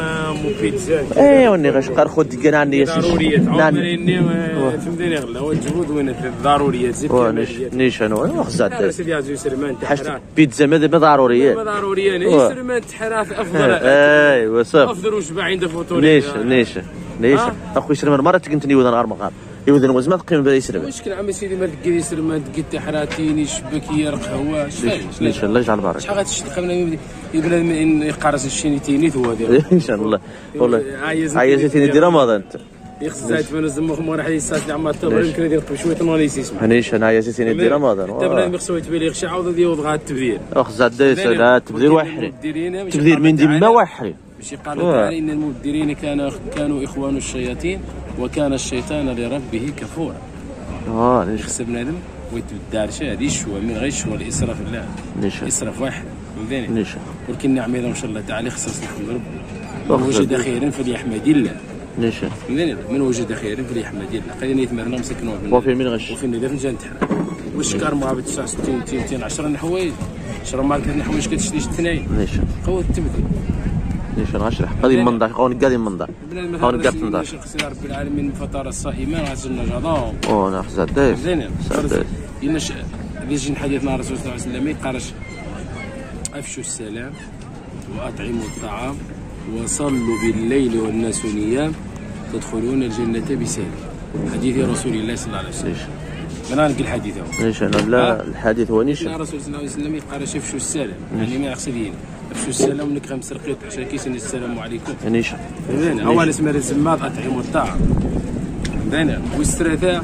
[SPEAKER 4] مفيد زاد
[SPEAKER 1] ايوا ني غنبقى خذ ديال عندي
[SPEAKER 4] ضروريات عاوني فهمتني غلا وجبود وين الضروريات زيد
[SPEAKER 1] نيش انا خزات
[SPEAKER 4] سيدي عزيز سرمان
[SPEAKER 1] حاجه بيتزا ما ضروريه
[SPEAKER 4] ما ضروريه ني سرمان تحراث افضل
[SPEAKER 1] ايوا صافي
[SPEAKER 4] افضل وشبع عند فطور
[SPEAKER 1] نيش نيش نيش اخويا سرمان مره كنت نيوض نهار مقام يوذن وزمان تقيم بلا يسرب
[SPEAKER 4] مشكل عمي سيدي ما تلقى يسرب ما تلقى حراتيني شبكيه قهوه
[SPEAKER 1] ان شاء الله يجعل بارك
[SPEAKER 4] شحال غتشد قبل يبدا من يقرص الشينيتيني هو ديال
[SPEAKER 1] ان شاء الله والله عايزتيني ديال رمضان
[SPEAKER 4] يخص زايد فانا زعما خمر حديث الساعه اللي عمرها التمر يمكن يدير شويه اناليسيس
[SPEAKER 1] هنيش انا عايزتيني ديال رمضان
[SPEAKER 4] حتى بنادم خصو يتبالي غشي عاود ديال غا التبذير
[SPEAKER 1] اخ زاد لا التبذير وحري التبذير من ديما وحري
[SPEAKER 4] ماشي قال تعالى ان المبذرين كانوا كانوا اخوان الشياطين وكان الشيطان لربه كفورا
[SPEAKER 1] اه ليش
[SPEAKER 4] خص بنادم ويتبدل شي هذه الشوا من غير الشوا الاسراف لا الاسراف واحد فهمتني
[SPEAKER 1] ليش
[SPEAKER 4] ولكن نعم ان شاء الله تعالى خصص نحمد ربي من وجد خيرا فليحمد الله
[SPEAKER 1] ليش
[SPEAKER 4] فهمتني من وجد خيرا فليحمد الله خلينا يتمثلنا مسكنوا
[SPEAKER 1] وفي من غش
[SPEAKER 4] وفي ندير في جنت والشكار مع ب تسعة وستين مئتين عشرة حوايج عشرة ماركه حوايج كتشري اثنين
[SPEAKER 1] ليش
[SPEAKER 4] قوه التبذير
[SPEAKER 1] ليش نشرح غادي منضح غادي قادي منضح غادي قاد منضح
[SPEAKER 4] شخص رب العالمين فطر الصائمين عزلنا جداهم
[SPEAKER 1] او انا زاد
[SPEAKER 4] زين إن يجي حديثنا الرسول صلى الله عليه وسلم يقرش افشوا السلام واطعموا الطعام وصلوا بالليل والناس نيام تدخلون الجنه بسلام حديث رسول الله صلى الله عليه وسلم انا نلقى الحديث هو
[SPEAKER 1] ليش انا لا الحديث هو نيش
[SPEAKER 4] الرسول صلى الله عليه وسلم يقرش افشوا السلام يعني ما يقصدين افشوا السلام ونك خمس رقيق عشان كيسن السلام عليكم
[SPEAKER 1] نيش
[SPEAKER 4] زين اول اسم الزمات اطعموا الطعام زين والثلاثه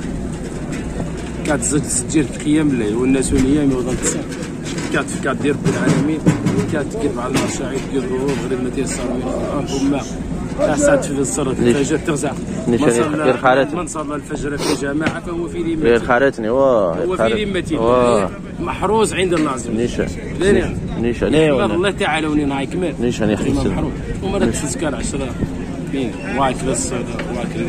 [SPEAKER 4] كتزج تسجيل قيام الليل والناس نيام يوضن تسعة كات كات دير رب العالمين كات كيف على المشاعر ديال الظروف غير ما تيسر من القران ثم كاسات في الصلاه الفجر تغزع من صلى الفجر في جماعه فهو في ذمته
[SPEAKER 1] غير خالتني واه
[SPEAKER 4] هو في ذمته محروز عند الله عز وجل
[SPEAKER 1] نيشان
[SPEAKER 4] زين
[SPEAKER 1] نيشان
[SPEAKER 4] ايوا الله تعالى وني هاي كمال
[SPEAKER 1] نيشان يا اخي
[SPEAKER 4] محروز ومرات تسكر عشرة بين واكل الصدى واكل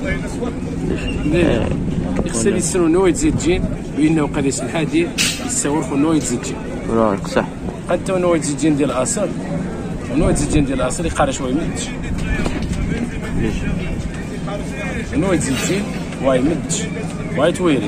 [SPEAKER 4] زين يخسر يسنو نو يتزيد جين بانه قد يسن الحادي يسور خو نو يتزيد جين
[SPEAKER 1] راك صح
[SPEAKER 4] حتى نو يتزيد جين ديال الاصل ونو يتزيد جين ديال الاصل يقارا شويه يمدش
[SPEAKER 1] ليش
[SPEAKER 4] نو يتزيد جين واي يمدش واي تويري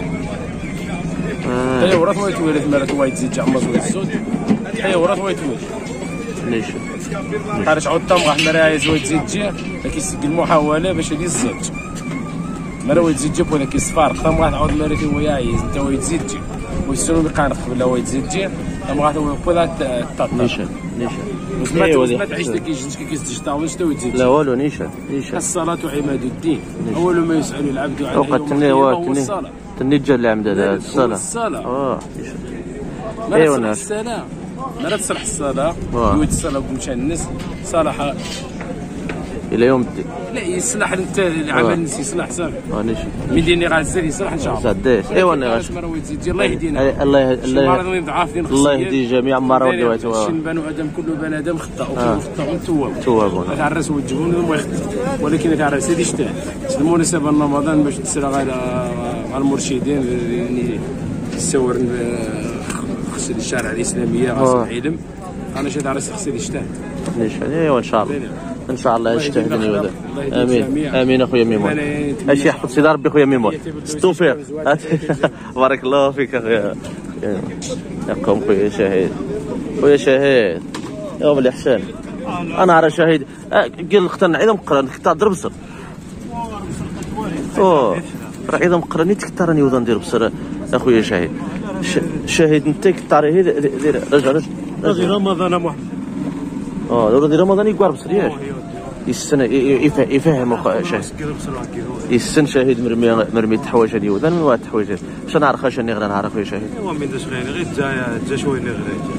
[SPEAKER 4] هي ورات واي تويري مرات واي تزيد جعمز والزود هي ورات واي تويري
[SPEAKER 1] ليش
[SPEAKER 4] قارش عود طمغ مرايا زويد تزيد جي كيسق المحاوله باش يدير الزوج مرة ويتزيد جيب ولا كيصفارق ثم واحد عاود مرتين هو يعيز انت ويتزيد جي ويسولو مقانق ولا ويتزيد جي ثم واحد هو يقول الطاط
[SPEAKER 1] نيشان نيشان
[SPEAKER 4] ايوا ما تعيش لك يجيك كيستجتا واش تو يتزيد
[SPEAKER 1] لا والو نيشان نيشان
[SPEAKER 4] الصلاة عماد الدين اول ما يسأل العبد عن
[SPEAKER 1] وقت تني هو تني تني جا العمد هذا الصلاة
[SPEAKER 4] الصلاة
[SPEAKER 1] اه
[SPEAKER 4] ايوا الناس السلام مرة تصلح الصلاة ويد الصلاة ومشى الناس صالحة
[SPEAKER 1] الى يوم الدين
[SPEAKER 4] لا يصلح انت العمل الناس يصلح صافي
[SPEAKER 1] اه نيش
[SPEAKER 4] من ديني غازل يصلح ان شاء الله
[SPEAKER 1] صدق ايوا انا
[SPEAKER 4] الله يهدينا
[SPEAKER 1] الله الله الله يهدي جميع مرة ودوات
[SPEAKER 4] شن بنو ادم كل بني ادم خطا وكل خطا تواب
[SPEAKER 1] توابون
[SPEAKER 4] تعرس وجهون ما يخطا ولكن تعرس هذه اجتهاد المناسبة رمضان باش تسرى على المرشدين يعني يصور خص الشارع الاسلاميه خاص العلم انا شي تعرس خص الاجتهاد
[SPEAKER 1] نيش ايوا ان شاء الله ان شاء الله يجتهدون يودا.
[SPEAKER 4] الله
[SPEAKER 1] امين
[SPEAKER 4] جميعا.
[SPEAKER 1] امين اخويا ميمون. اش يحفظ سيدي ربي خويا ميمون. التوفيق. بارك الله فيك اخويا. يقوم خويا شهيد. خويا شهيد. يا ولي حسين. انا على شهيد قال اختنا عيد مقرن كنت ضرب بصر. اوه راه عيد مقرني تكثرني وذا ندير بصر اخويا شهيد. شهيد انت كثاري دير رجع رجع.
[SPEAKER 3] رجع رمضان محمد.
[SPEAKER 1] اه لو دير رمضان يقار بصر ياك. يسن يفهم شهيد. يسن شهيد مرمي مرمي الحوايج هذه وذا من واحد الحوايج. باش نعرف اش نغرى نعرف خويا شهيد.
[SPEAKER 5] ايوا من داش غير غير جا جا شويه نغرى.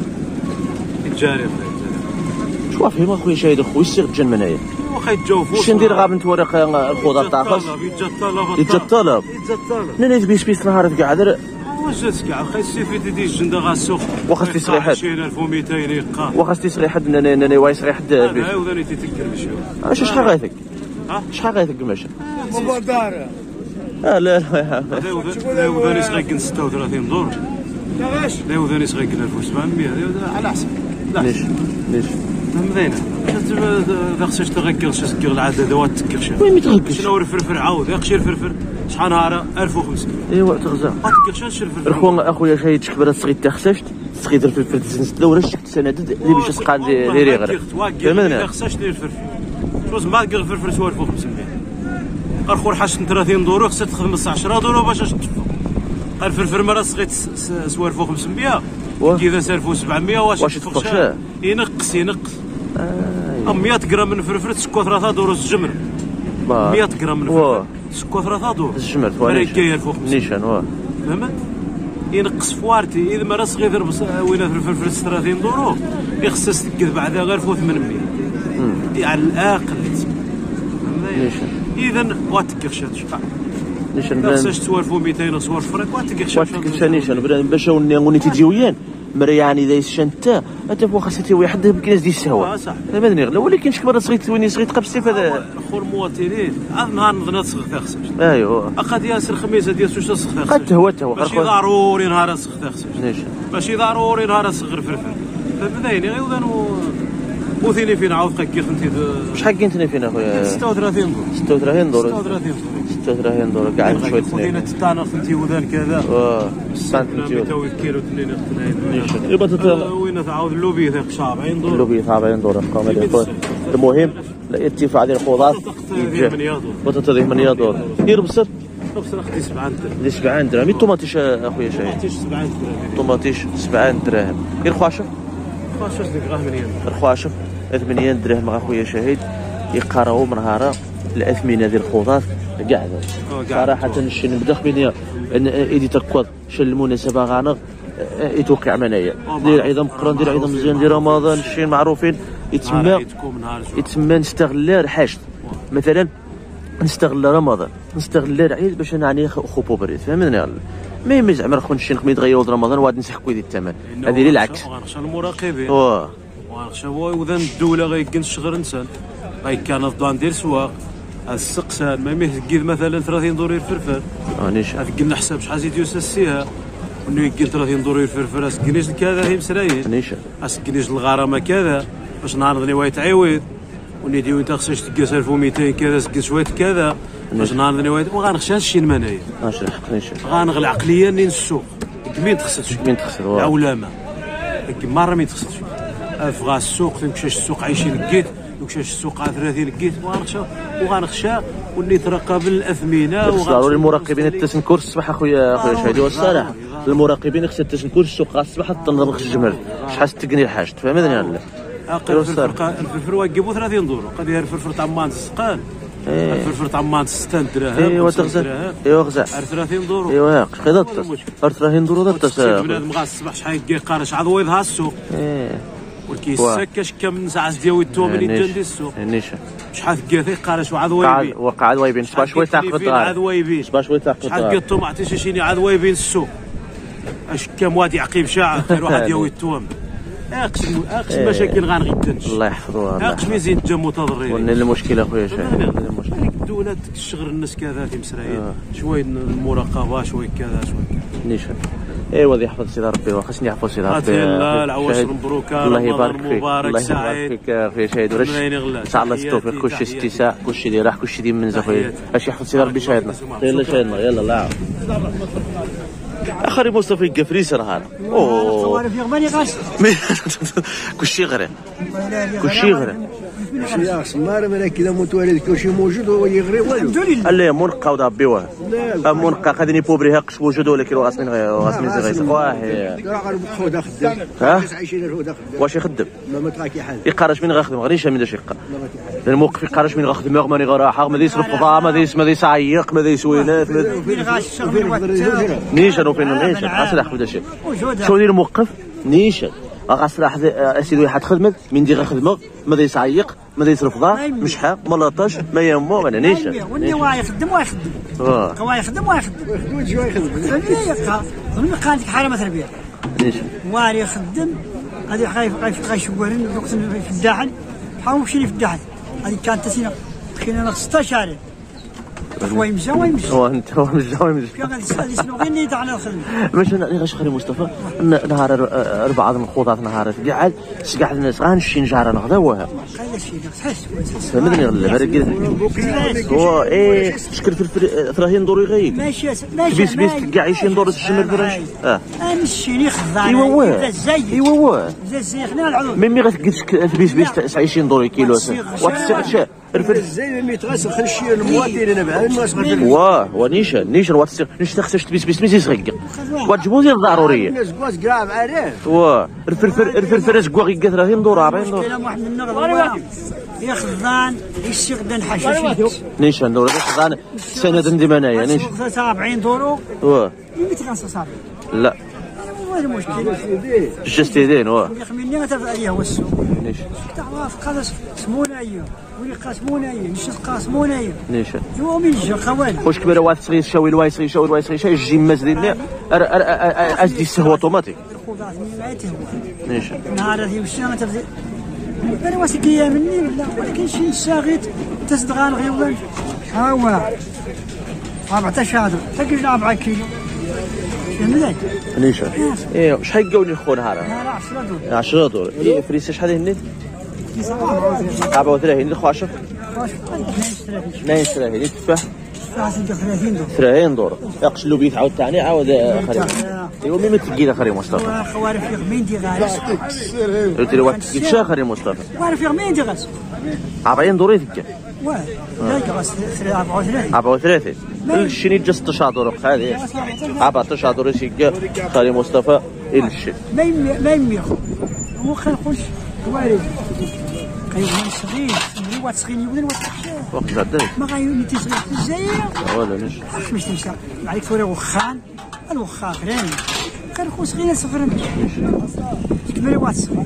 [SPEAKER 5] جاري
[SPEAKER 1] شوف فيما اخويا شهيد اخويا السيغ تجن منايا
[SPEAKER 5] واخا يتجاوفوا
[SPEAKER 1] شنو ندير غاب نتورق الخضر طاقص
[SPEAKER 5] يتجا الطلب
[SPEAKER 1] يتجا الطلب
[SPEAKER 5] يتجا الطلب
[SPEAKER 1] ناني بيس بيس نهار كاع هذا
[SPEAKER 5] واش جات كاع خاي السيفي تدي الجنده غا السوق
[SPEAKER 1] واخا تيسري حد
[SPEAKER 5] عشرين ألف ومئتين يقا
[SPEAKER 1] واخا تيسري حد ناني وايس غير حد
[SPEAKER 5] انا عاوداني تيتكر ماشي
[SPEAKER 1] اش شحال غايثك
[SPEAKER 5] ها
[SPEAKER 1] شحال غايثك ماشي
[SPEAKER 2] مبادرة
[SPEAKER 1] اه لا لا
[SPEAKER 5] لا وداني صغير ستة وثلاثين دور لا وداني صغير ألف وسبعمية على حسب
[SPEAKER 1] ليش ليش
[SPEAKER 5] مزينه ذا خصك تغكر شي تكر العدد وتكر شي
[SPEAKER 1] وين متغكرش
[SPEAKER 5] شنو الفرفر عاود ياك شي الفرفر شحال نهار ألف وخمسمية
[SPEAKER 1] ايوا تغزا
[SPEAKER 5] تكر شي الفرفر
[SPEAKER 1] اخويا اخويا شهيد شكبر الصغير تا خسشت صغير الفلفل تزنس دوره شفت سندد اللي باش تسقى ديري غير
[SPEAKER 5] فهمنا خصك دير الفرفر شوز ما كير الفرفر سوا ألف وخمسمية اخو حاش ثلاثين دورو خصك تخدم عشرة دورو باش تشوف الفرفر مرة صغير سوا ألف وخمسمية كذا ألف وسبعمية واش تفرش ينقص ينقص آه مئة غرام من فرفر تسكو ثلاثة دور الجمر مئة غرام من فرفر تسكو ثلاثة دور
[SPEAKER 1] الجمر
[SPEAKER 5] مريكاية ألف وخمسمية
[SPEAKER 1] نيشان واه
[SPEAKER 5] فهمت ينقص فوارتي اذا ما راه صغير وين في الفلفل ثلاثين دورو يخصص تكذب بعدها غير ألف وثمانمية على الاقل
[SPEAKER 1] نيشان
[SPEAKER 5] اذا واتكرش شحال
[SPEAKER 1] نيشان
[SPEAKER 5] خصك تسوى ألف ومئتين صور فرق واتكرش
[SPEAKER 1] واتكرش نيشان باش وني تيجيويان مرياني ذا شنتا انت فوا خاصك واحد بكناز ديال السهوه
[SPEAKER 5] صح
[SPEAKER 1] ما نغلا ولكن شكبر صغيت وين صغيت قبل السيف هذا
[SPEAKER 5] اخو المواطنين عاد نهار نظن صغير خصك
[SPEAKER 1] ايوا
[SPEAKER 5] اقد ياسر الخميسه ديال سوشا صغير خصك
[SPEAKER 1] قد هو هو
[SPEAKER 5] ماشي ضروري نهار صغير خصك
[SPEAKER 1] نيشان
[SPEAKER 5] ماشي ضروري نهار صغير فرفر فبدايني غير وذانو وثيني فين عاود قاك خنتي
[SPEAKER 1] شحال كنتني فين اخويا
[SPEAKER 5] ستة وثلاثين دور
[SPEAKER 1] ستة وثلاثين دور
[SPEAKER 5] ستة وثلاثين دور
[SPEAKER 1] ستة وثلاثين دور قاعد شويه
[SPEAKER 5] وثيني تطانر خنتي وذان كذا
[SPEAKER 1] اه سانت
[SPEAKER 5] ميتين كيلو اثنين
[SPEAKER 1] نيشان يبقى تطلع
[SPEAKER 5] وين تعاود اللوبي ذاك سبعين دور
[SPEAKER 1] اللوبي سبعين دور ارقام المهم الارتفاع ديال الخضار وتتضيف من يدور دير بصر
[SPEAKER 5] بصر اختي سبعة درهم
[SPEAKER 1] دي سبعة درهم الطوماطيش اخويا شاهد
[SPEAKER 5] طوماطيش سبعة دراهم
[SPEAKER 1] الطوماطيش سبعة دراهم غير خواشه
[SPEAKER 5] خواشه ديك غير ثمانية
[SPEAKER 1] الخواشف ثمانية دراهم اخويا شهيد يقراو من نهار الاثمنه ديال الخضار كاع صراحه الشيء نبدا خبيني ايدي تكوض شل المناسبه غانغ يتوقع منايا دير عيد مقرن دير عيد مزيان ديال رمضان الشيء معروفين يتسمى يتسمى نستغل الحشد مثلا نستغل رمضان نستغل العيد باش نعني خوبو بريد فهمتني ما يمي زعما خونا الشيء نخمي يتغيروا رمضان وغادي نسحقوا ديال الثمن هذه اللي العكس
[SPEAKER 5] غنخشى المراقبين
[SPEAKER 1] واه
[SPEAKER 5] وغنخشى هو وذا الدوله غيكن الشغل انسان غيكان الضان ديال السواق السقسان ما يمكن مثلا ثلاثين دور الفرفر
[SPEAKER 1] اه نيشان
[SPEAKER 5] هذيك قلنا حساب شحال زيد يوسسيها انه يمكن ثلاثين دور الفرفر اسكنيش كذا هي مسرايين
[SPEAKER 1] نيشان
[SPEAKER 5] اسكنيش الغرامه كذا باش نهار ذني وايت عيويد ونيدي وانت خصك تقيس ألف ومئتين كذا سكن شويه كذا باش نهار ذني وايت وغنخشى شي المنايا
[SPEAKER 1] اش الحق نيشان
[SPEAKER 5] غنغلى عقليا نين السوق مين تخسر
[SPEAKER 1] مين تخسر
[SPEAKER 5] العولمه مره مين تخسر افغا السوق تمشيش السوق عايشين لقيت وكشاش السوق على ثلاثين لقيت وغنخشى وغنخشى وني تراقب الاثمنه
[SPEAKER 1] ضروري المراقبين التسنكور الصباح اخويا اخويا شهيد والصراحه المراقبين خصها التسنكور السوق الصباح تنضرب الجمل شحال تقني الحاج فهمتني ولا
[SPEAKER 5] الفلفل واجبوا ثلاثين دور قد يهر الفلفل طعمان السقان الفلفل طعمان ستة دراهم
[SPEAKER 1] ايوا تغزى ايوا غزى
[SPEAKER 5] ثلاثين دور
[SPEAKER 1] ايوا قيدت ثلاثين دور ضبط
[SPEAKER 5] بنادم غا الصباح شحال يقارش عاد ويضها السوق
[SPEAKER 1] ايه
[SPEAKER 5] والكيسكاش كم ساعه ديال التومن يجي السوق
[SPEAKER 1] نيشان
[SPEAKER 5] شحال قاثي قارش وعاد ويبين
[SPEAKER 1] وقع عاد ويبين شبا شويه تعقد
[SPEAKER 5] عاد ويبين
[SPEAKER 1] شبا شويه تعقد
[SPEAKER 5] شحال قطو ما عطيش شيني عاد ويبين السوق اش كم وادي عقيم شاعه غير واحد ياوي التوم اقسم اقسم مشاكل غنغيتنش
[SPEAKER 1] الله يحفظوها
[SPEAKER 5] اقسم مزيان جا متضررين
[SPEAKER 1] ولنا المشكله اخويا شاهد
[SPEAKER 5] المشكله الدوله تشغل الناس كذا في مسرايين شويه المراقبه شويه كذا شويه
[SPEAKER 1] نيشان ايوا يحفظ سيدي ربي وخاصني يحفظ سيدي ربي.
[SPEAKER 5] الله العواش مبروك
[SPEAKER 1] الله يبارك فيك
[SPEAKER 5] مبارك
[SPEAKER 1] الله يبارك فيك اخويا شاهد ولاش ان شاء الله التوفيق كلشي استيساء كلشي اللي راح كلشي ديما منزل خويا اش يحفظ سيدي ربي شاهدنا يلا شاهدنا يلا الله يعاون اخري مصطفى القفريس راه اوه كلشي غير كلشي غير
[SPEAKER 6] يا سمار مالا كذا متوالد كلشي موجود هو يغري والو
[SPEAKER 1] لا منقى ودا بيوه منقى قادني بوبريها قش موجود ولكن غاسمين غاسمين زي غيس واه
[SPEAKER 6] راه خودا خدام
[SPEAKER 1] ها
[SPEAKER 6] عايشين هو داخل
[SPEAKER 1] واش يخدم
[SPEAKER 6] ما متراكي حال
[SPEAKER 1] يقارش من غاخدم غير من داش يقا الموقف يقارش من غاخدم ماني غراحه ما يصرف فضاء ما يس ما يسعيق ما يسوينات
[SPEAKER 7] فين غاش الشغل
[SPEAKER 1] نيشان وفين نيشان اصلح بدا شي شو دير الموقف نيشان غاسلاح اسيدي واحد خدمت من دي خدمه ما يسعيق ما يصرف فضاء مش حاق ما لاطاش ما يمو ما نيشان
[SPEAKER 7] وني واي يخدم واي يخدم
[SPEAKER 1] اه
[SPEAKER 7] واي يخدم واي يخدم
[SPEAKER 6] يخدم شويه يخدم
[SPEAKER 7] يقا من قالت حاله ما تربيه
[SPEAKER 1] نيشان
[SPEAKER 7] واري يخدم هذه خايف خايف خايف شوارين وقت في الداحل حاول مشيني في الداحل هذه كانت تسينا خلينا ستة شهر هو يمشي هو يمشي
[SPEAKER 1] هو انت هو مش هو يمشي
[SPEAKER 7] في غادي شنو غير نيت على الخدمه
[SPEAKER 1] باش انا غاش خلي مصطفى نهار اربعه من الخوضات نهار قاعد قاعد الناس غنمشي نجار نغدا وها
[SPEAKER 7] هذا الشيء تحس
[SPEAKER 1] فهمتني ولا هذاك هو ايه شكل في ثلاثين دور يغيب
[SPEAKER 7] ماشي ماشي
[SPEAKER 1] بيس بيس كاع عايشين دور الشمال فراش اه
[SPEAKER 7] امشيني خضار
[SPEAKER 1] ايوا واه ايوا واه
[SPEAKER 7] زي زي خلينا العضو
[SPEAKER 1] ميمي غتقيس بيس بيس عايشين دور كيلو واتسيغ
[SPEAKER 6] الفرز زي اللي تغسل خلشي المواطنين انا بعد ما صغر
[SPEAKER 1] واه ونيشان نيشان واتسيغ نيش خصك تبيس بيس بيس يسغق وتجبوزي الضروريه
[SPEAKER 6] الناس كواس كاع بعرف
[SPEAKER 1] واه الفرفر الفرفر زكوا غي ثلاثين دور أربعين دور
[SPEAKER 7] كاين واحد من النغر يا خضان يشغل حشاشيت
[SPEAKER 1] نيشان دور خضان سند نديم انايا نيش
[SPEAKER 7] أربعين دورو
[SPEAKER 1] واه
[SPEAKER 7] يمكن خمسة صافي
[SPEAKER 1] لا
[SPEAKER 7] هو المشكل
[SPEAKER 1] جستيدين واه
[SPEAKER 7] يخمني غتبدا عليه هو السوق
[SPEAKER 1] نيش
[SPEAKER 7] تعرف قادس سمونا اياه ولي قاسمونا اياه نشد قاسمونا اياه
[SPEAKER 1] نيشان
[SPEAKER 7] هو من جا خوال
[SPEAKER 1] واش كبيره واحد صغير شاوي الواي صغير شاوي الواي صغير الجيم مازال لي اش دي السهو اوتوماتيك
[SPEAKER 7] خذات من معيته هو
[SPEAKER 1] نيشان
[SPEAKER 7] نهار هذه مشى غتبدا انا واش كيا مني ولا ولكن شي ساغيت تصدغان غير ها هو أربعة شهر تلقى أربعة كيلو فهمتك
[SPEAKER 1] نيشان ايه شحال قاولي الخو نهار
[SPEAKER 7] عشرة دور
[SPEAKER 1] عشرة دور ايه فريسه شحال هنيت أربعة وثلاثين الخو عشرة اثنين وثلاثين التفاح ثلاثين دور يقش له بيت عاود ثاني عاود خريم ايوا مين تلقينا خريم مصطفى
[SPEAKER 7] خوارف يغمين دي غاس
[SPEAKER 1] قلت له واحد تلقيت شا خريم مصطفى
[SPEAKER 7] خوارف يغمين دي غاس
[SPEAKER 1] أربعين دور يتلقى
[SPEAKER 7] واه لا غاس أربعة وثلاثين
[SPEAKER 1] أربعة وثلاثين الشيني جا ستة دور هذه أربعة دور يتلقى خريم مصطفى الى الشي
[SPEAKER 7] ما يمي ما يمي هو خلقوش وارد كيبغي صغير اللي هو صغير يولي هو
[SPEAKER 1] وقت غدا
[SPEAKER 7] ما غايولي تسمع في الجزائر
[SPEAKER 1] ولا نش
[SPEAKER 7] باش تمشي عليك فوري وخان الوخا فرين كان خو صغير صغير كبير واحد صغير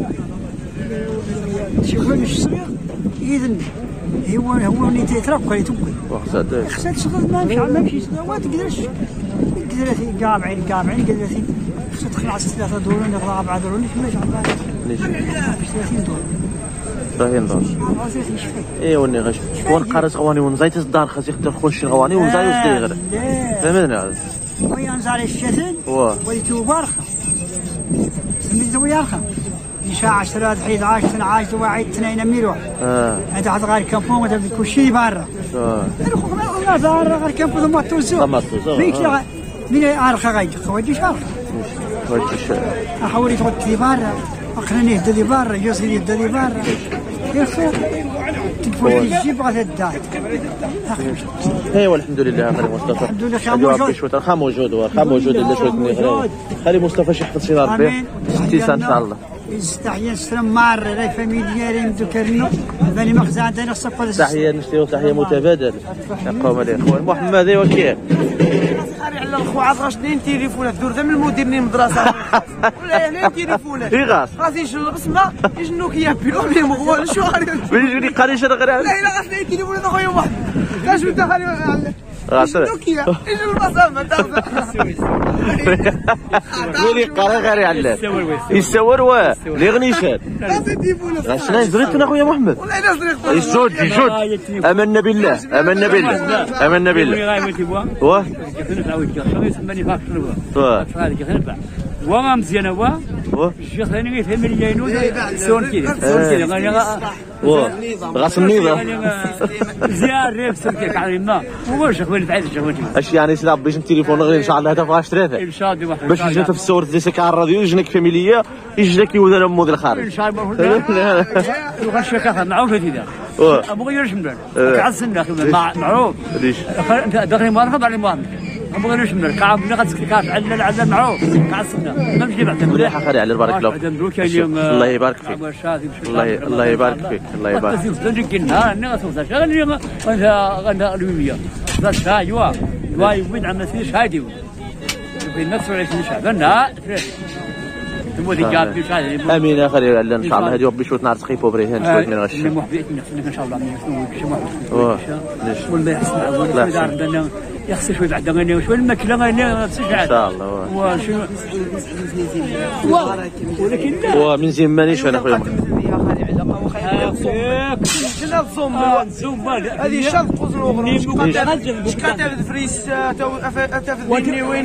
[SPEAKER 7] شي هو مش صغير اذا هو هو اللي تيترك كاين توكل
[SPEAKER 1] وقت غدا
[SPEAKER 7] خصك تشغل ما مشي ما مشيش ما تقدرش تقدر كابعين كابعين قدرتي خصك تخلع ثلاثة دور ولا أربعة دور ولا كيفاش عبالك
[SPEAKER 1] نيش
[SPEAKER 7] ثلاثين دور
[SPEAKER 1] ثلاثين دور ايوا ني غاش ونقرص غواني ونزايت الدار خاص يختار خوش غواني ونزاي وصدي غير فهمتني
[SPEAKER 7] ويا نزاري الشتن
[SPEAKER 1] واه
[SPEAKER 7] وليتو بارخه سميتو يارخه يشاع عشرة حيد عشرة اثنا عشر واحد اثنين ميروح
[SPEAKER 1] اه
[SPEAKER 7] هذا حد غير كامبون هذا كل شيء برا
[SPEAKER 1] اه
[SPEAKER 7] انا خو ما برا غير كامبون ما توزو
[SPEAKER 1] ما توزو
[SPEAKER 7] من عارخه غايد خويا عارخه
[SPEAKER 1] وديش
[SPEAKER 7] احاول تغطي برا اقرني يهدى برا يوصل يهدى برا يا خو تقول لي جيب غير الدار
[SPEAKER 1] ايوا الحمد لله خالي مصطفى
[SPEAKER 7] الحمد لله خا موجود
[SPEAKER 1] خا موجود خا موجود الا شويه نغري خالي مصطفى شي يحفظ سيدي ربي استيسان ان شاء الله
[SPEAKER 7] يستحيى نسلم مار لا فامي ديالي مذكرني باني ما خزعت انا الصفر
[SPEAKER 1] تحيه نشتيو تحيه متبادل يقوم الاخوان محمد ايوا كيف
[SPEAKER 8] على الخو عطاش اثنين تليفونات دور من المدير ني مدرسه ولا اثنين تليفونات
[SPEAKER 1] اي غاس
[SPEAKER 8] غادي يشرب بسمه يجنوك يا بيلو لي مغول شو غادي
[SPEAKER 1] يجوني قريش انا غير
[SPEAKER 8] لا لا اثنين تليفونات اخويا واحد كاش بدا خلي
[SPEAKER 1] غاسل
[SPEAKER 8] تركيا ايش المصامة تاخذ
[SPEAKER 1] ويلي قرا غير يعلم يستور واه لي غنيشان شنو زريتنا اخويا محمد
[SPEAKER 8] والله انا زريت
[SPEAKER 1] يسود يسود امنا بالله امنا بالله امنا بالله واه واه
[SPEAKER 9] وما مزيان هو الشيخ ثاني يفهم لي ينوز سون كذا سون كذا
[SPEAKER 1] واه غاس النظام
[SPEAKER 9] زيار ريف سون كذا كعلمنا هو شيخ وين فعل شيخ وين
[SPEAKER 1] اش يعني سلاب باش التليفون غير ان شاء الله هذا ثلاثه
[SPEAKER 9] ان شاء الله
[SPEAKER 1] باش جات في الصور ديالك على الراديو يجيك فاميليا يجي لك يوزن مود الخارج
[SPEAKER 9] ان شاء الله وغش كذا معروف هذا ابو غير شمال كعسنا معروف
[SPEAKER 1] ليش
[SPEAKER 9] داخل ما نفضل على ما ابغى نمشي من الكعب نغسل كاف على على معروف كعسنا نمشي بعد
[SPEAKER 1] مليح اخي على بارك الله الله يبارك فيك الله الله يبارك فيك الله يبارك فيك
[SPEAKER 9] تنجينا نغسل شغل غنها غنها الوميه بس ايوا واي وين عم نسير هادي في نفس الوقت مش هذا تمودي جاب في شهاده
[SPEAKER 1] امين يا اخي على ان شاء الله هذه ربي شويه نهار سخيف وبريهان شويه من غش
[SPEAKER 9] ان شاء الله والله يحسن يخسر شويه بعد غني وشويه الماكله غني
[SPEAKER 1] ان شاء الله
[SPEAKER 9] وشنو ولكن
[SPEAKER 1] ومن زمانيش انا خويا
[SPEAKER 8] شنو الصوم الصوم هذه شرط قزر اخرى شكون تاخذ فريس تاخذ وين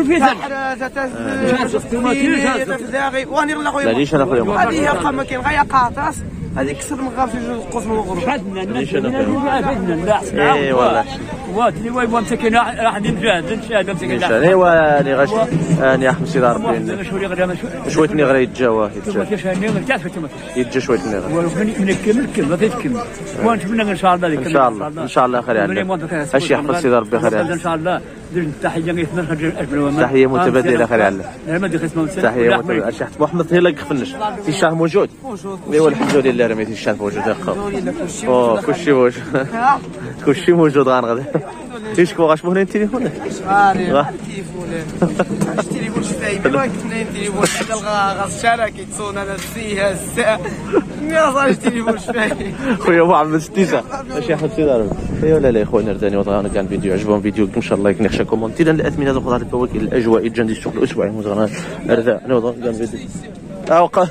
[SPEAKER 8] واني لا خويا
[SPEAKER 1] ليش انا خويا
[SPEAKER 8] هذه هي قام كاين غير قاطاس هذه كسر من غير في القسم الاخر
[SPEAKER 1] ليش انا خويا اي والله
[SPEAKER 9] واتني وين مسكين راح نجاهد نشاهد مسكين
[SPEAKER 1] ايوا اني غش اني احمد سيدي ربي شويه نغرى يتجاوى يتجا شويه نغرى
[SPEAKER 9] نكمل كم تكمل وانت منا ان شاء الله
[SPEAKER 1] ان شاء الله ان شاء الله خير يعني اش يحفظ سيدي ربي خير
[SPEAKER 9] ان شاء الله تحيه اجمل
[SPEAKER 1] تحيه متبادله خير يعني
[SPEAKER 9] ما دي خصم
[SPEAKER 1] تحيه متبادله اش يحفظ محمد هي لك خفنش الشاه موجود ايوا الحمد لله رميتي الشاه موجود اوه كلشي موجود كلشي موجود غنغدا ايش كو غاش مهنا التليفون
[SPEAKER 8] التليفون التليفون شفاي ما كنا التليفون حتى الغاز الشارع كيتصون هذا السي الساعه ما صار التليفون شفاي
[SPEAKER 1] خويا محمد ستيسا اش يحفظ سيدي ربي ايوا لا لا اخواننا رداني وطغانا كان فيديو عجبهم فيديو ان شاء الله يكون كومونتير الاثمنه هذا خضار الفواكه الاجواء الجندي السوق الاسبوعي مزغنا اردا نوض كان فيديو اوقع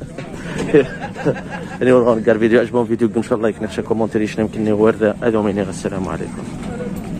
[SPEAKER 1] يعني والله كان فيديو عجبهم فيديو ان شاء الله يكون كومونتير يمكن ورده هذا ومني السلام عليكم.